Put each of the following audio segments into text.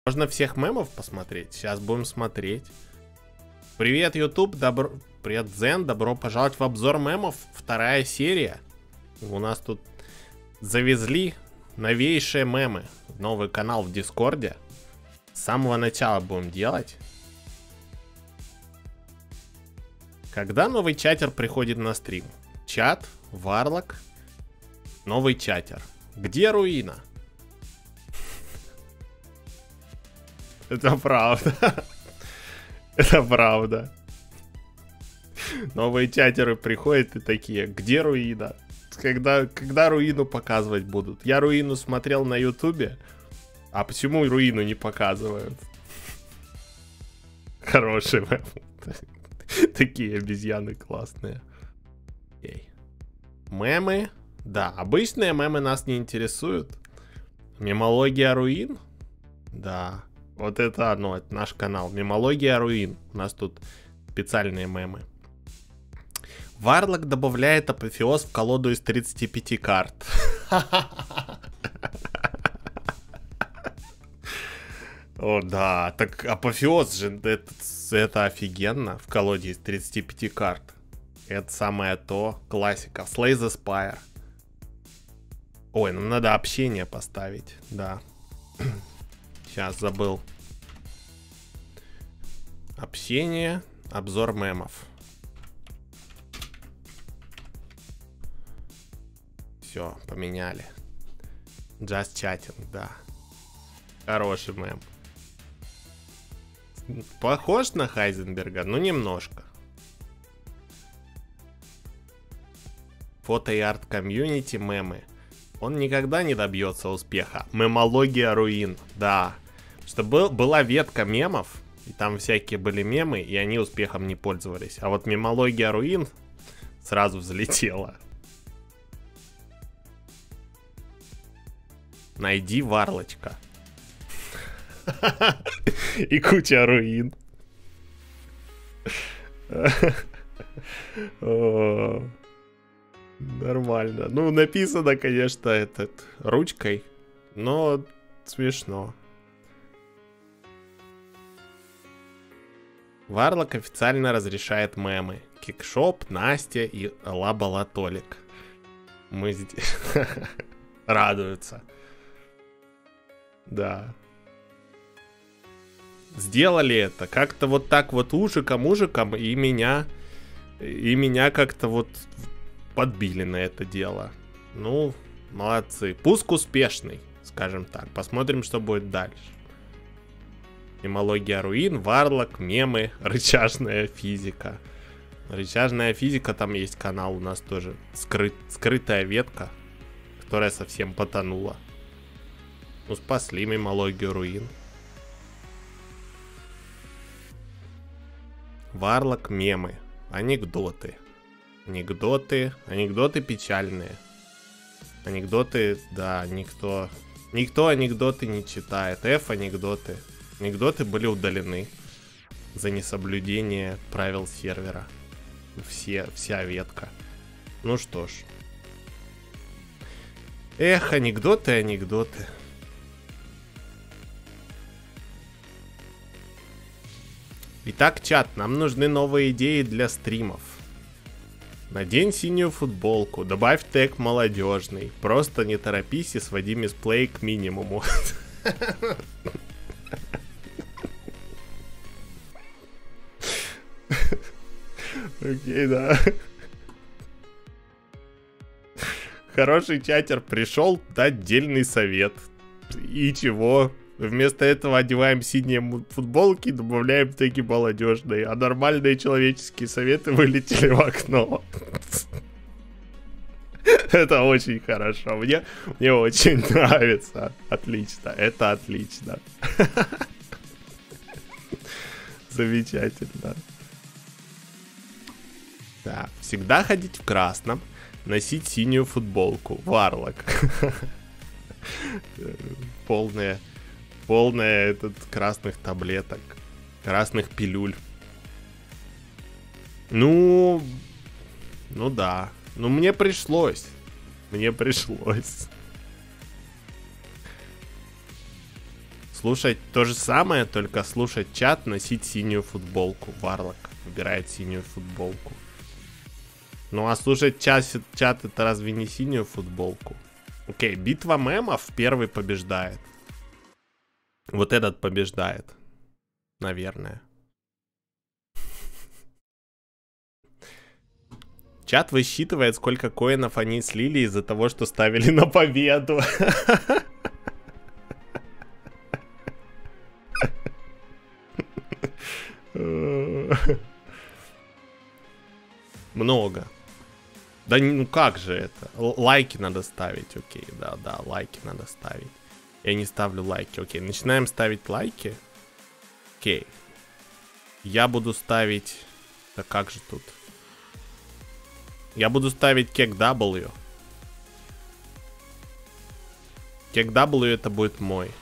Можно всех мемов посмотреть? Сейчас будем смотреть. Привет, YouTube, привет, Дзен, добро пожаловать в обзор мемов, вторая серия. У нас тут завезли новейшие мемы, новый канал в Дискорде. С самого начала будем делать. Когда новый чатер приходит на стрим? Чат, Варлок, новый чатер. Где руина? Это правда. Это правда. Новые чатеры приходят и такие: где руина? Когда руину показывать будут? Я руину смотрел на ютубе. А почему руину не показывают? Хороший мем. Такие обезьяны классные. Мемы. Да, обычные мемы нас не интересуют. Мемология руин? Да. Вот это оно, это наш канал. Мемология руин. У нас тут специальные мемы. Варлок добавляет апофеоз в колоду из 35 карт. О, да. Так апофеоз же, это офигенно. В колоде из 35 карт. Это самое то. Классика. Slay the Spire. Ой, нам надо общение поставить. Да. Сейчас забыл. Общение. Обзор мемов. Все, поменяли. Just chatting, да. Хороший мем. Похож на Хайзенберга? Ну, немножко. Фото и арт комьюнити мемы. Он никогда не добьется успеха. Мемология руин, да. Что была ветка мемов, и там всякие были мемы, и они успехом не пользовались. А вот мемология руин сразу взлетела. Найди Варлочка. И куча руин. Нормально. Ну, написано, конечно, ручкой, но смешно. Варлок официально разрешает мемы. Кикшоп, Настя и Лабалатолик. Мы здесь радуются. Да. Сделали это. Как-то вот так вот ужиком, и меня как-то вот подбили на это дело. Ну, молодцы. Пуск успешный, скажем так. Посмотрим, что будет дальше. Мемология руин, Варлок, мемы, рычажная физика. Рычажная физика, там есть канал у нас тоже. Скрытая ветка, которая совсем потонула. Ну, спасли мемологию руин. Варлок, мемы, анекдоты. Анекдоты печальные. Анекдоты, да, никто анекдоты не читает. Анекдоты. Анекдоты были удалены за несоблюдение правил сервера. Вся ветка. Ну что ж. Анекдоты. Итак, чат, нам нужны новые идеи для стримов. Надень синюю футболку, добавь тег молодежный. Просто не торопись и своди мисплей к минимуму. Окей, да. Хороший чатер пришел дать дельный совет. И чего? Вместо этого одеваем синие футболки, добавляем теги молодежные, а нормальные человеческие советы вылетели в окно. Это очень хорошо. Мне очень нравится. Отлично. Это отлично. Замечательно. Да. Всегда ходить в красном, носить синюю футболку. Варлок. Полная красных таблеток, красных пилюль. Ну да. Ну мне пришлось. Слушать то же самое, только слушать чат, носить синюю футболку. Варлок выбирает синюю футболку. Ну а слушать чат это разве не синюю футболку? Окей, битва мемов, первый побеждает. Вот этот побеждает. Наверное. Чат высчитывает, сколько коинов они слили из-за того, что ставили на победу. Много. Да ну как же это? Лайки надо ставить, окей. Да, лайки надо ставить. Я не ставлю лайки, окей. Начинаем ставить лайки. Окей. Я буду ставить... Да как же тут? Я буду ставить кек W. Кек W это будет мой.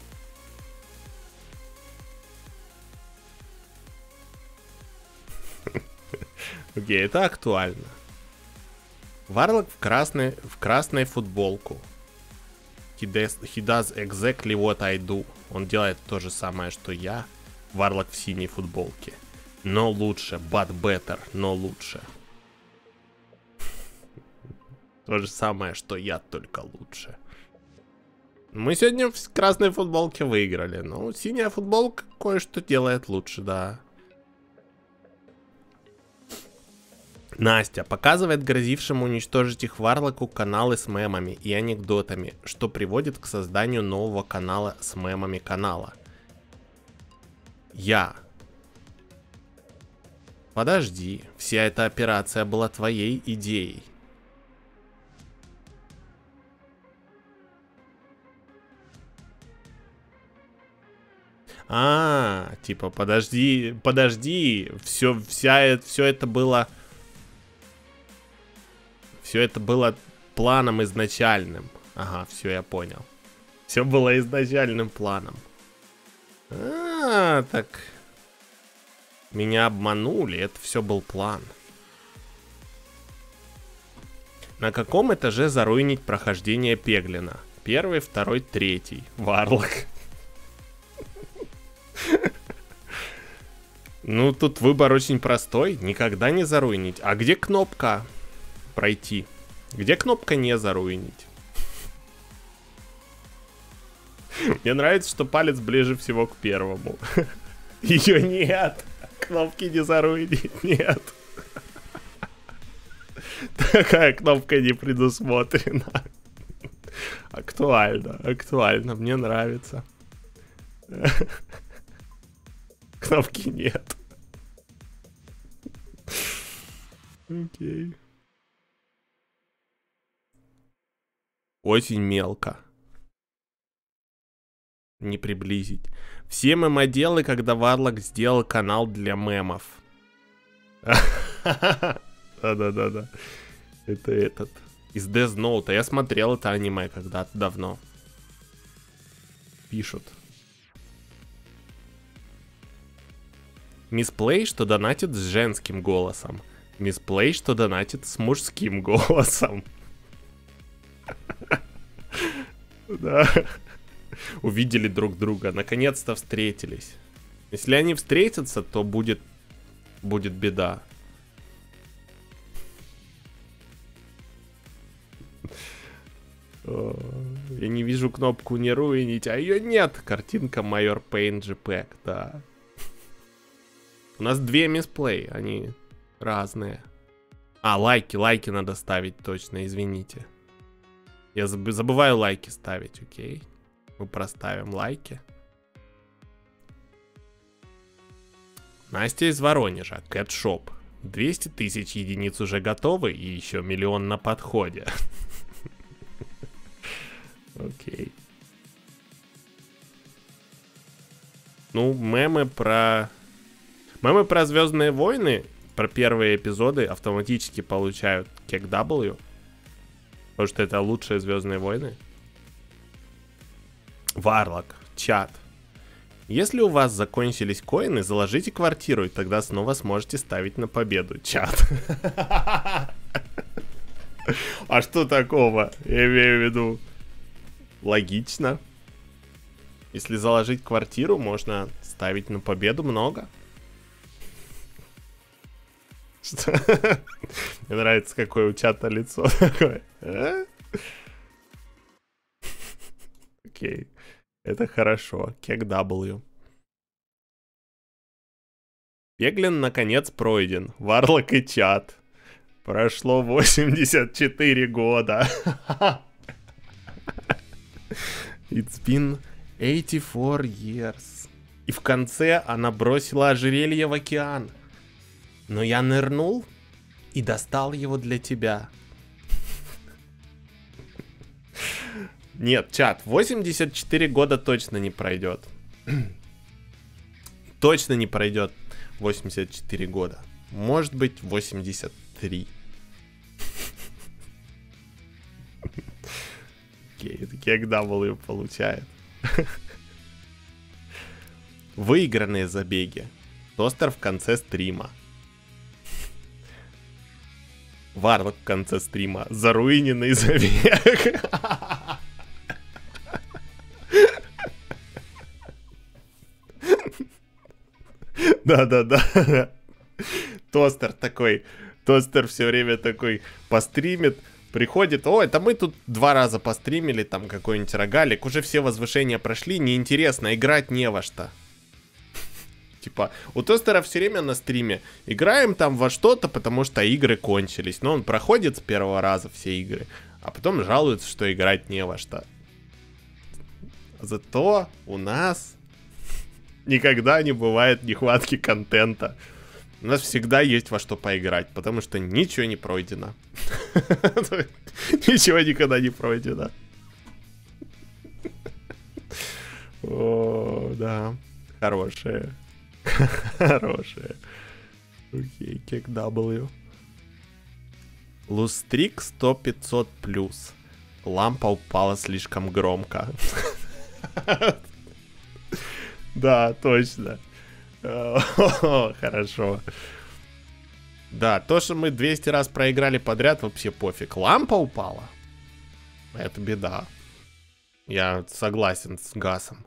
Окей, это актуально. Варлок в красной футболку. He does exactly what I do. Он делает то же самое, что я. Варлок в синей футболке. Но лучше. But better. Но лучше. То же самое, что я, только лучше. Мы сегодня в красной футболке выиграли. Но синяя футболка кое-что делает лучше, да. Настя показывает грозившему уничтожить их Варлоку каналы с мемами и анекдотами, что приводит к созданию нового канала с мемами канала. Подожди, вся эта операция была твоей идеей. Типа, подожди, все это было... Все это было планом изначальным. Ага, все, я понял. Все было изначальным планом. Так. Меня обманули, это все был план. На каком этаже заруинить прохождение Пеглина? 1, 2, 3. Варлок. Ну, тут выбор очень простой. Никогда не заруинить. А где кнопка пройти? Где кнопка не заруинить? Мне нравится, что палец ближе всего к первому. Ее нет. Кнопки не заруинить, нет. Такая кнопка не предусмотрена. Актуально, мне нравится. Кнопки нет. Окей. Очень мелко. Не приблизить. Все мемоделы, когда Варлок сделал канал для мемов. Да. Это этот. Из Death Note. Я смотрел это аниме когда-то давно. Пишут. Мисплей, что донатит с женским голосом. Мисплей, что донатит с мужским голосом. Да. Увидели друг друга. Наконец-то встретились. Если они встретятся, то будет беда. Я не вижу кнопку не руинить, а ее нет. Картинка Майор Пейн JPEG, да. У нас 2 мисплей, они разные. Лайки надо ставить точно, извините. Я забываю лайки ставить, окей. Мы проставим лайки. Настя из Воронежа, Кэтшоп. 200 тысяч единиц уже готовы и еще 1 миллион на подходе. Окей. Ну, мемы про Звездные войны, про первые эпизоды автоматически получают кек W. Потому что это лучшие Звездные войны. Варлок, чат. Если у вас закончились коины, заложите квартиру, и тогда снова сможете ставить на победу. Чат. А что такого? Я имею в виду... Логично. Если заложить квартиру, можно ставить на победу много. Мне нравится, какое у чата лицо такое. Окей. Это хорошо. Кек W. Пеглин наконец пройден. Варлок и чат. Прошло 84 года. It's been 84 years. И в конце она бросила ожерелье в океан. Но я нырнул и достал его для тебя. Нет, чат, 84 года точно не пройдет. Точно не пройдет 84 года. Может быть, 83. Окей, Кек W получает. Выигранные забеги. Тостер в конце стрима. Варлок в конце стрима. Заруиненный забег. Да-да-да. Тостер такой. Тостер все время такой постримит. Приходит, о, это мы тут 2 раза постримили, там какой-нибудь рогалик. Уже все возвышения прошли, неинтересно, играть не во что. Типа, у Тостера все время на стриме играем там во что-то, потому что игры кончились. Но он проходит с первого раза все игры, а потом жалуется, что играть не во что. Зато у нас никогда не бывает нехватки контента. У нас всегда есть во что поиграть, потому что ничего не пройдено. Ничего никогда не пройдено. О, да. Хорошее. Хорошее. Окей, Кек W. Лустрик 100-500+. Лампа упала слишком громко. Да, точно. Хорошо. Да, то, что мы 200 раз проиграли подряд, вообще пофиг. Лампа упала. Это беда. Я согласен с Гасом.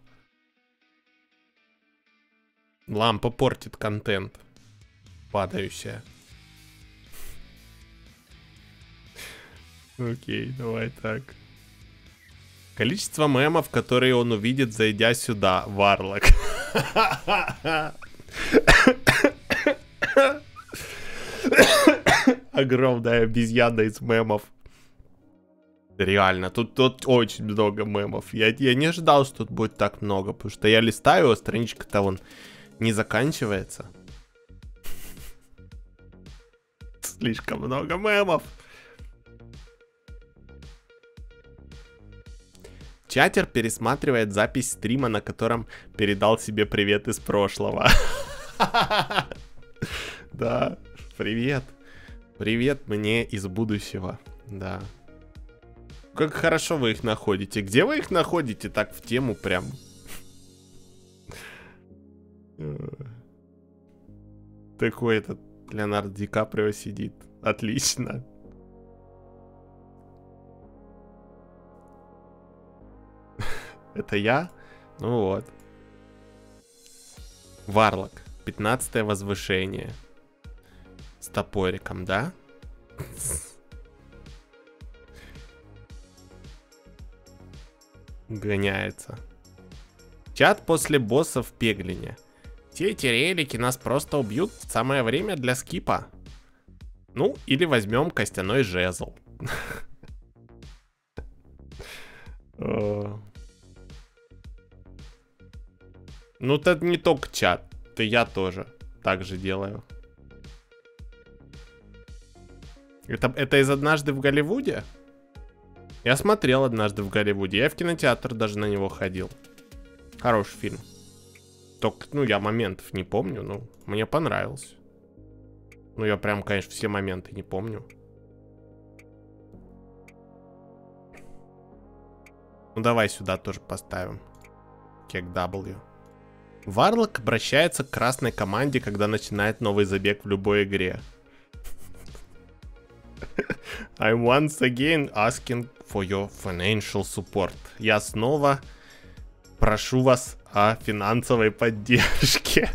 Лампа портит контент. Падающая. Окей, давай так. Количество мемов, которые он увидит, зайдя сюда. Варлок. Огромная обезьяна из мемов. Реально, тут очень много мемов. Я не ожидал, что тут будет так много, потому что я листаю, а страничка-то вон не заканчивается. Слишком много мемов. Чатер пересматривает запись стрима, на котором передал себе привет из прошлого. Да, привет. Привет мне из будущего. Да. Как хорошо вы их находите. Где вы их находите? Так в тему прям. Такой этот Леонардо Ди Каприо сидит. Отлично. Это я? Ну вот. Варлок. 15-е возвышение. С топориком, да? Гоняется. Чат после босса в Пеглине. Все эти релики нас просто убьют. Самое время для скипа. Ну, или возьмем костяной жезл. Ну, это не только чат. Это я тоже так же делаю. Это из «Однажды в Голливуде»? Я смотрел «Однажды в Голливуде». Я в кинотеатр даже на него ходил. Хороший фильм. Только, ну, я моментов не помню, но мне понравился. Ну, я прям, конечно, все моменты не помню. Ну, давай сюда тоже поставим. Кек W. Варлок обращается к красной команде, когда начинает новый забег в любой игре. I'm once again asking for your financial support. Я снова Прошу вас о финансовой поддержке.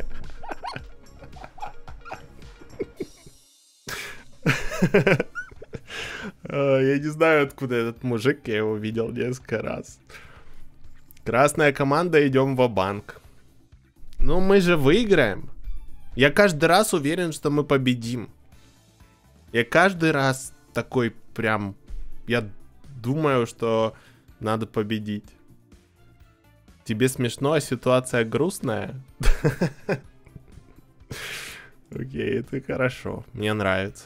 Я не знаю, откуда этот мужик, я его видел несколько раз. Красная команда, идем ва-банк. Ну, мы же выиграем. Я каждый раз уверен, что мы победим. Я каждый раз такой прям... Я думаю, что надо победить. Тебе смешно, а ситуация грустная? Окей, это хорошо. Мне нравится.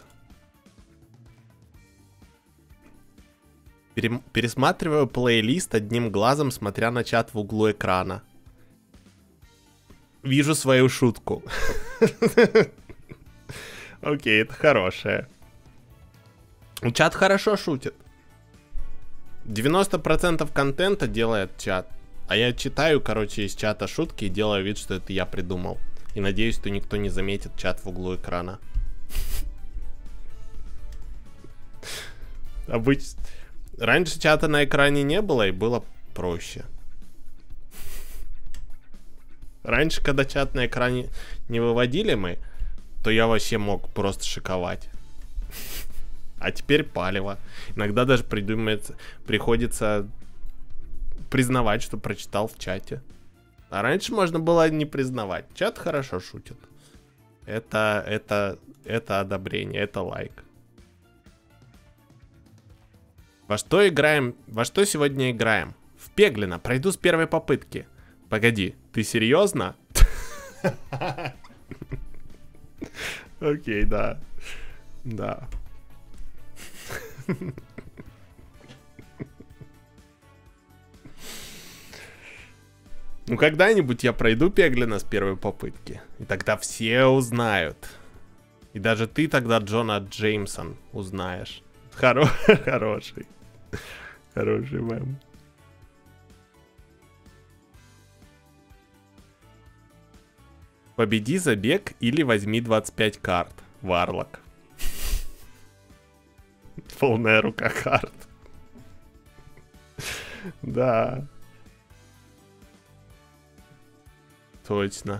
Пересматриваю плейлист одним глазом, смотря на чат в углу экрана. Вижу свою шутку. Окей, это хорошее. Чат хорошо шутит. 90% контента делает чат. А я читаю, короче, из чата шутки и делаю вид, что это я придумал. И надеюсь, что никто не заметит чат в углу экрана. Раньше чата на экране не было, и было проще. Раньше, когда чат на экране не выводили мы, то я вообще мог просто шиковать. А теперь палево. Иногда даже приходится признавать, что прочитал в чате. А раньше можно было не признавать. Чат хорошо шутит. Это одобрение, это лайк. Во что играем? Во что сегодня играем? В Пеглина. Пройду с первой попытки. Погоди, ты серьезно? Окей, да. Да. Ну, когда-нибудь я пройду Пеглина с первой попытки. И тогда все узнают. И даже ты тогда, Джона Джеймсон, узнаешь. Хороший. Хороший мем. Победи забег или возьми 25 карт. Варлок. Полная рука карт. Да. Точно.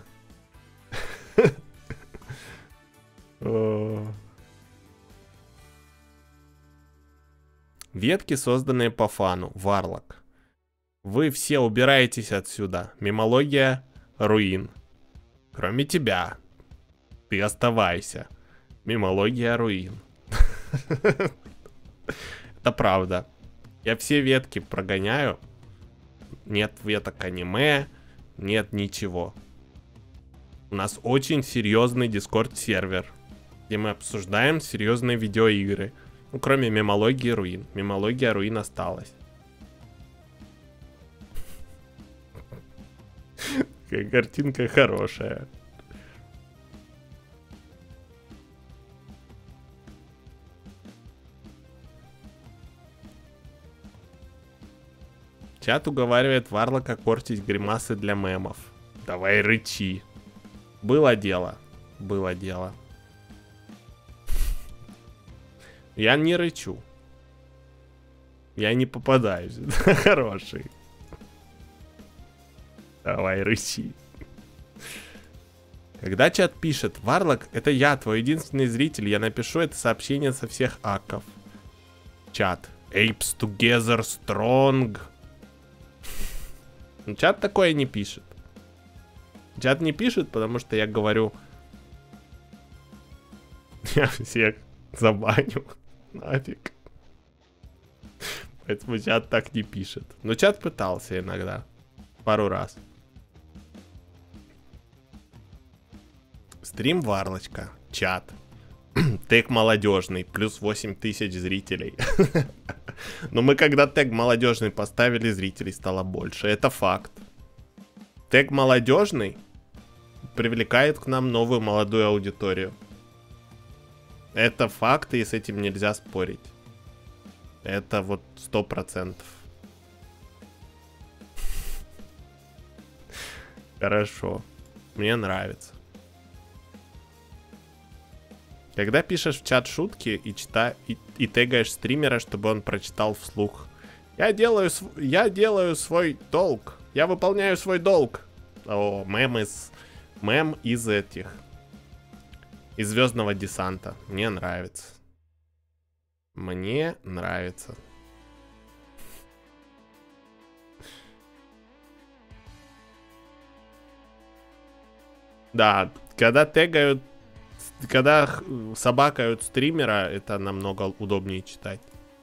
Ветки, созданные по фану. Варлок. Вы все убираетесь отсюда. Мемология руин. Кроме тебя. Ты оставайся. Мемология руин. Это правда. Я все ветки прогоняю. Нет веток аниме. Нет ничего. У нас очень серьезный Discord-сервер, где мы обсуждаем серьезные видеоигры. Ну, кроме мемологии руин. Мемология руин осталась. Картинка хорошая. Чат уговаривает Варлока кортить гримасы для мемов. Давай рычи. Было дело. Было дело. Я не рычу. Я не попадаюсь. Хороший. Давай рычи. Когда чат пишет: Варлок, это я, твой единственный зритель, я напишу это сообщение со всех акков. Чат. Apes together strong. Чат такое не пишет. Чат не пишет, потому что я говорю: я всех забаню. Нафиг. Поэтому чат так не пишет. Но чат пытался иногда. Пару раз. Стрим Варлочка. Чат. Тег молодежный. Плюс 8000 зрителей. Но мы когда тег молодежный поставили, зрителей стало больше. Это факт. Тег молодежный привлекает к нам новую молодую аудиторию. Это факт, и с этим нельзя спорить. Это вот 100%. Хорошо. Мне нравится. Когда пишешь в чат шутки и тегаешь стримера, чтобы он прочитал вслух. Я делаю свой долг. Я выполняю свой долг. О, мем из этих. Из Звездного десанта. Мне нравится. Мне нравится. Да, когда тегают, когда собакают стримера, это намного удобнее читать.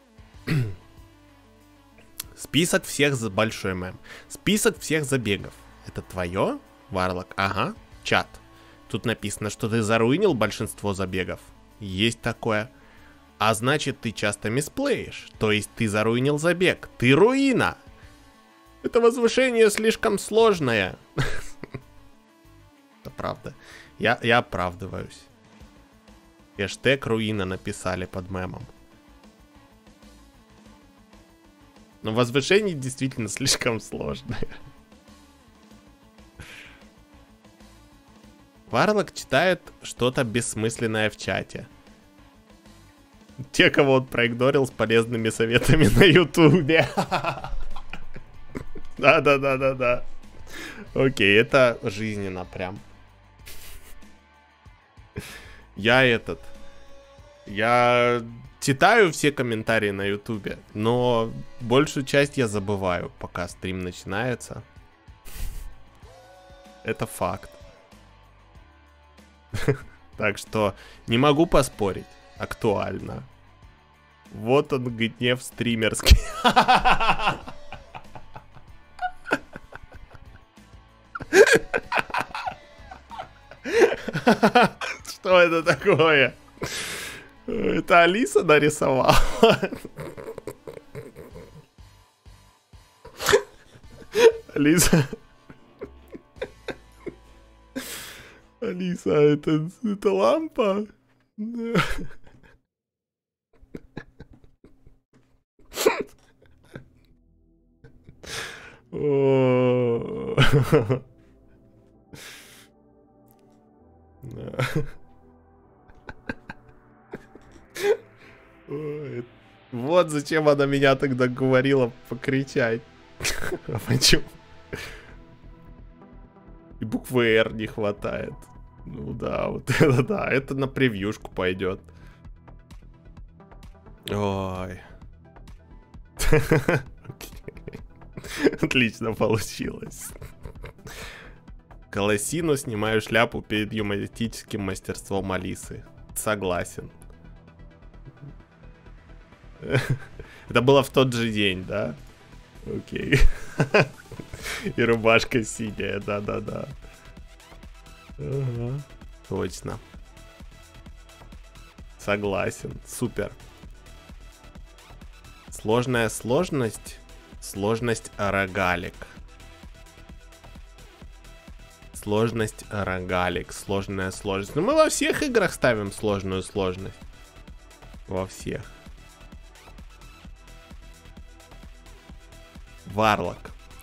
Список всех за большой мем. Список всех забегов. Это твое, Варлок? Ага, чат. Тут написано, что ты заруинил большинство забегов. Есть такое. А значит, ты часто мисплеишь. То есть ты заруинил забег. Ты руина. Это возвышение слишком сложное. Это правда. Я оправдываюсь. Хэштег руина написали под мемом. Но возвышение действительно слишком сложное. Варлок читает что-то бессмысленное в чате. Те, кого он проигнорил с полезными советами на ютубе. Да. Окей, это жизненно прям. Я читаю все комментарии на ютубе, но большую часть я забываю, пока стрим начинается. Это факт. Так что не могу поспорить. Актуально. Вот он, гнев стримерский. Что это такое? Это Алиса нарисовала. Алиса. Алиса, это лампа? Вот зачем она меня тогда говорила покричать. А почему? И буквы R не хватает. Ну да, вот это да. Это на превьюшку пойдет. Ой. Отлично получилось. Колосину снимаю шляпу перед юмористическим мастерством Алисы. Согласен. Это было в тот же день, да? Окей. И рубашка синяя, да. Ага. Точно. Согласен. Супер. Сложная сложность. Сложность рогалик. Сложность рогалик. Сложная сложность. Ну мы во всех играх ставим сложную сложность. Во всех. Варлок.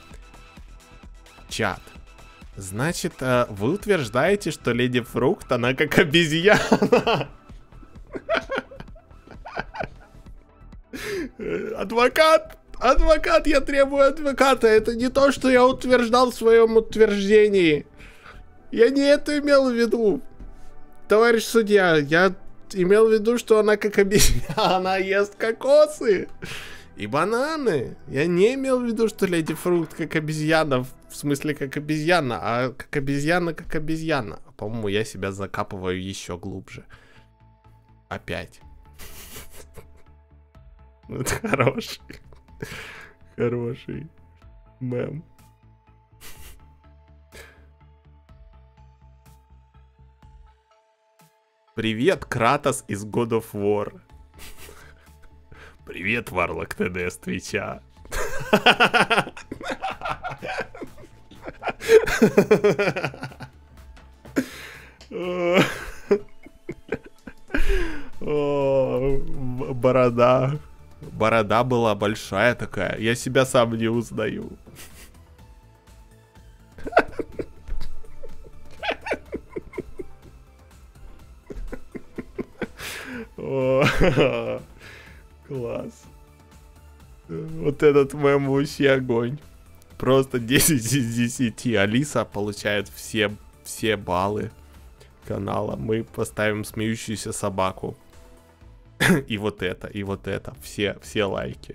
Чат. Значит, вы утверждаете, что Леди Фрукт, она как обезьяна. Адвокат, я требую адвоката. Это не то, что я утверждал в своем утверждении. Я не это имел в виду. Товарищ судья, я имел в виду, что она как обезьяна. Она ест кокосы и бананы. Я не имел в виду, что Леди Фрукт как обезьяна. В смысле, как обезьяна. А как обезьяна, как обезьяна. По-моему, я себя закапываю еще глубже. Опять. Это хороший мем. Привет, Кратос из God of War. Привет, Варлок ТД с Твича. Борода. Борода была большая такая. Я себя сам не узнаю. Класс. Вот этот мем вообще огонь. Просто 10 из 10. Алиса получает все баллы канала. Мы поставим смеющуюся собаку. И вот это, и вот это. Все лайки.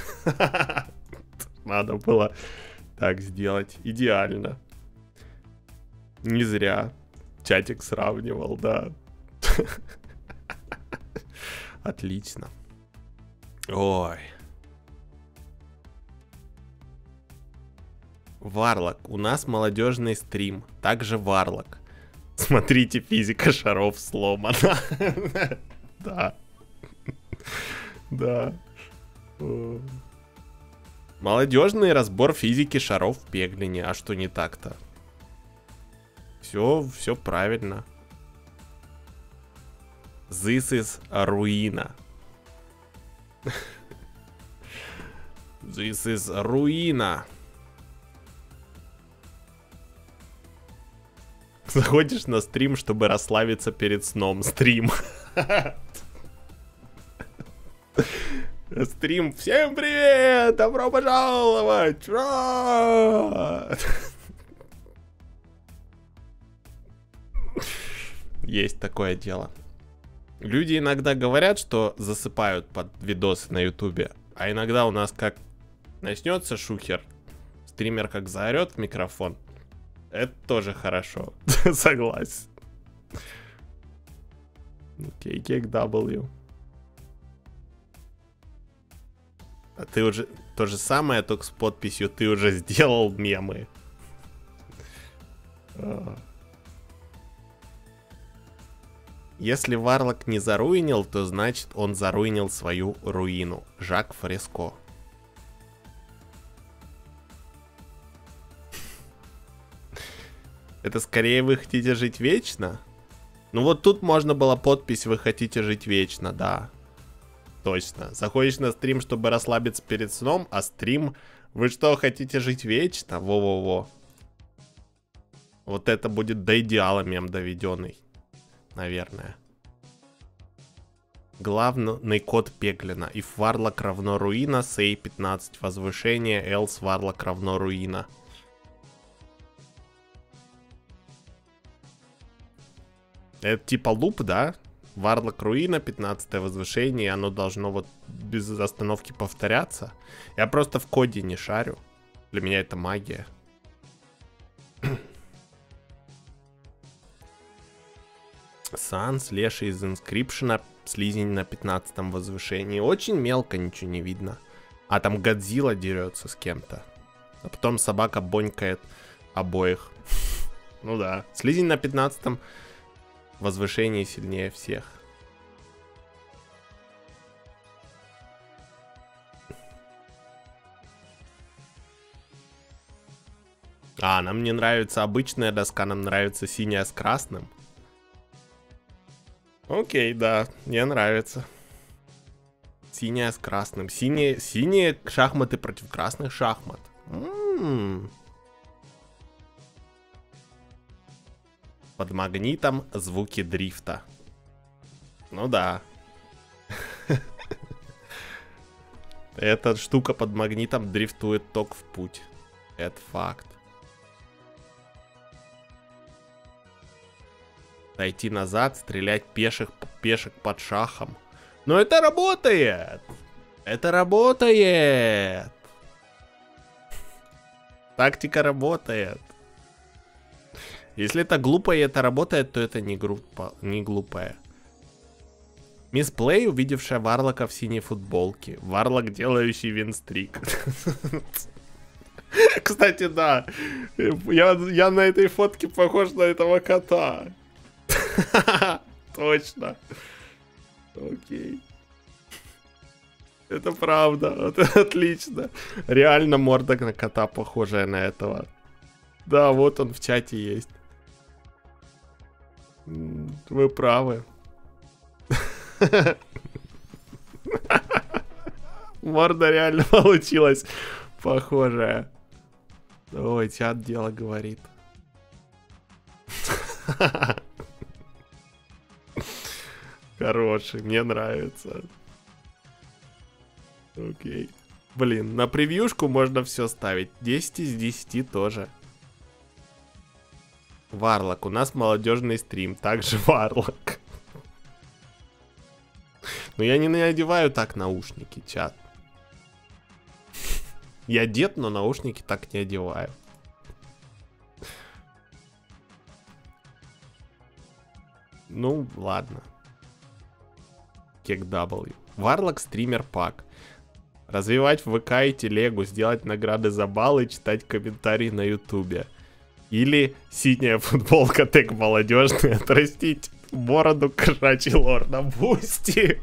Надо было так сделать. Идеально. Не зря чатик сравнивал, да. Отлично. Ой. Варлок. У нас молодежный стрим. Также Варлок. Смотрите, физика шаров сломана. Да. Да. Молодежный разбор физики шаров в Пеглине. А что не так-то? Все правильно. This is руина. This is руина. Заходишь на стрим, чтобы расслабиться перед сном. Стрим. Стрим. Всем привет! Добро пожаловать! Есть такое дело. Люди иногда говорят, что засыпают под видосы на ютубе. А иногда у нас как начнется шухер, стример как заорет в микрофон. Это тоже хорошо. Согласен. Окей, KW. А ты уже то же самое, только с подписью ты уже сделал мемы. Если Варлок не заруинил, то значит он заруинил свою руину. Жак Фреско. Это скорее вы хотите жить вечно? Ну вот тут можно было подпись «Вы хотите жить вечно», да. Точно. Заходишь на стрим, чтобы расслабиться перед сном, а стрим «Вы что, хотите жить вечно?» Во-во-во. Вот это будет до идеала мем доведенный. Наверное. Главный код Пеглина. If Warlock равно руина, say 15 возвышение, else Warlock равно руина. Это типа луп, да? Warlock руина, 15 возвышение, оно должно вот без остановки повторяться. Я просто в коде не шарю. Для меня это магия. Санс, Леша из инскрипшена, слизень на 15 возвышении. Очень мелко, ничего не видно. А там Годзилла дерется с кем-то. А потом собака бонькает обоих. Ну да, слизень на 15 возвышении сильнее всех. А, нам не нравится обычная доска, нам нравится синяя с красным. Окей, да, мне нравится. Синяя с красным. Синие шахматы против красных шахмат. Под магнитом звуки дрифта. Ну да. Эта штука под магнитом дрифтует ток в путь. Это факт. Дойти назад, стрелять пешек под шахом. Но это работает! Это работает! Тактика работает. Если это глупо и это работает, то это не глупое. Мисс Плей, увидевшая Варлока в синей футболке. Варлок, делающий винстрик. Кстати, да. Я на этой фотке похож на этого кота. Точно. Окей. Это правда. Это отлично. Реально морда на кота похожая на этого. Да, вот он в чате есть. Вы правы. Морда реально получилась похожая. Ой, чат дело говорит. Хороший, мне нравится. Окей. Блин, на превьюшку можно все ставить. 10 из 10 тоже. Варлок, у нас молодежный стрим. Также Варлок. Но я не надеваю так наушники, чат. Я дед, но наушники так не одеваю. Ну, ладно. Кек W. Варлок стример пак. Развивать в ВК и телегу, сделать награды за баллы, читать комментарии на ютубе. Или синяя футболка тег молодежный, отрастить бороду кошачий лор на бусти.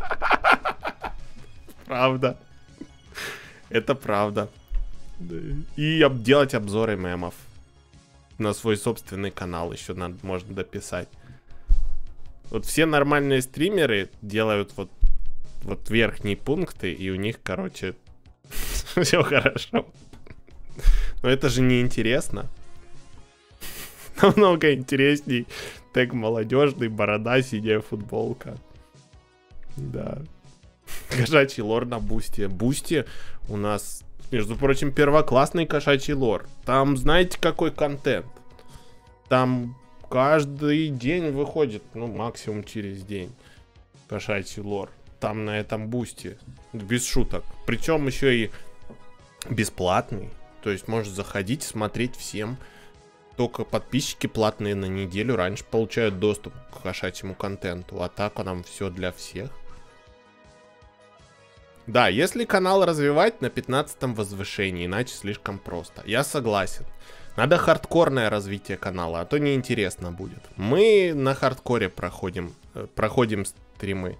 Правда. Это правда. И делать обзоры мемов. На свой собственный канал еще можно дописать. Вот все нормальные стримеры делают вот верхние пункты, и у них, короче, все хорошо. Но это же не интересно. Намного интересней тег молодежный, борода, синяя футболка. Да. Кошачий лор на бусте. Бусти у нас, между прочим, первоклассный кошачий лор. Там знаете какой контент? Там каждый день выходит, ну максимум через день, кошачий лор. Там на этом бусте. Без шуток. Причем еще и бесплатный. То есть можешь заходить, смотреть всем. Только подписчики платные на неделю раньше получают доступ к кошачьему контенту. А так нам все для всех. Да, если канал развивать на 15-м возвышении, иначе слишком просто. Я согласен. Надо хардкорное развитие канала, а то неинтересно будет. Мы на хардкоре проходим стримы.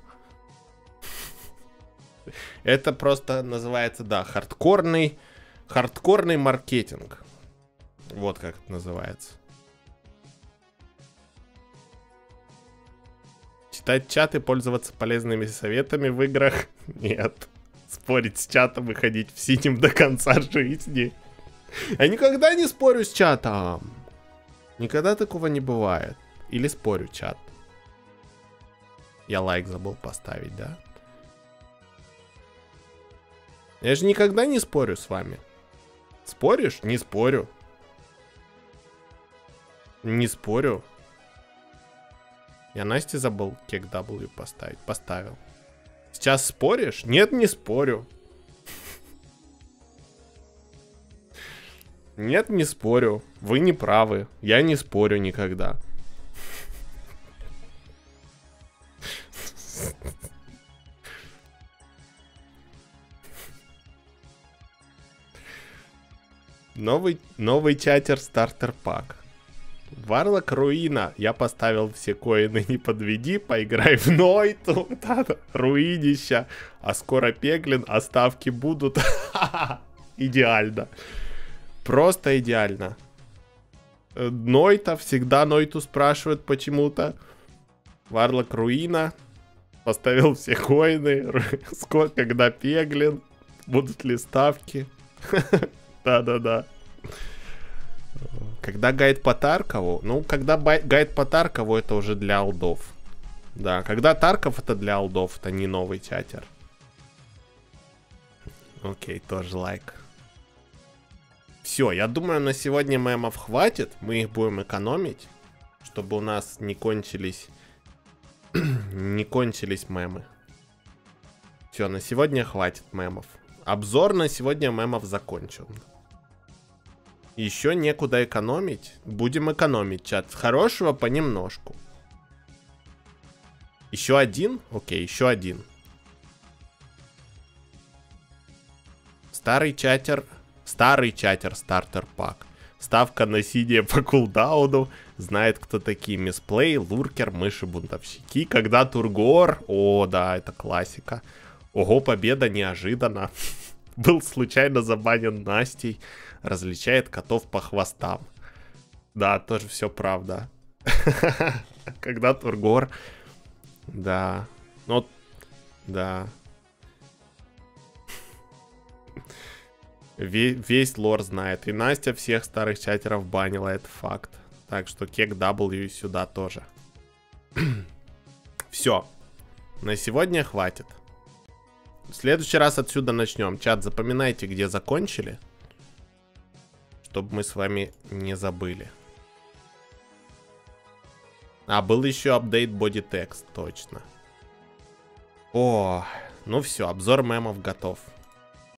Это просто называется, да, хардкорный маркетинг. Вот как это называется. Читать чат и пользоваться полезными советами в играх? Нет. Спорить с чатом и ходить в синем до конца жизни. Я никогда не спорю с чатом. Никогда такого не бывает. Или спорю, чат. Я лайк забыл поставить, да? Я же никогда не спорю с вами. Споришь? Не спорю. Не спорю. Я Насте забыл кек W поставить. Поставил. Сейчас споришь? Нет, не спорю. Нет, не спорю. Вы не правы. Я не спорю никогда. Новый чатер стартер пак. Варлок Руина. Я поставил все коины, не подведи. Поиграй в Нойту. Руинища. А скоро Пеглин. А ставки будут. Идеально. Просто идеально. Нойта. Всегда Нойту спрашивают почему-то. Варлок Руина. Поставил все коины. Скоро, когда Пеглин. Будут ли ставки? Да-да-да. Когда гайд по Таркову? Ну, когда гайд по Таркову, это уже для алдов. Да, когда Тарков, это для алдов, это не новый чатер. Окей, тоже лайк. Все, я думаю, на сегодня мемов хватит. Мы их будем экономить, чтобы у нас не кончились мемы. Все, на сегодня хватит мемов. Обзор на сегодня мемов закончен. Еще некуда экономить. Будем экономить, чат. С хорошего понемножку. Еще один? Окей, еще один. Старый чатер стартер пак. Ставка на синее по кулдауну. Знает, кто такие мисплей, луркер, мыши, бунтовщики. Когда Тургор. О, да, это классика. Ого, победа неожиданно. Был случайно забанен Настей. Различает котов по хвостам. Да, тоже все правда. Когда Тургор. Да. Ну, да. Весь лор знает. И Настя всех старых чатеров банила, это факт. Так что кек W сюда тоже. Все. На сегодня хватит. В следующий раз отсюда начнем. Чат, запоминайте, где закончили. Чтобы мы с вами не забыли. А, был еще апдейт Bodytext, точно. О, ну все, обзор мемов готов.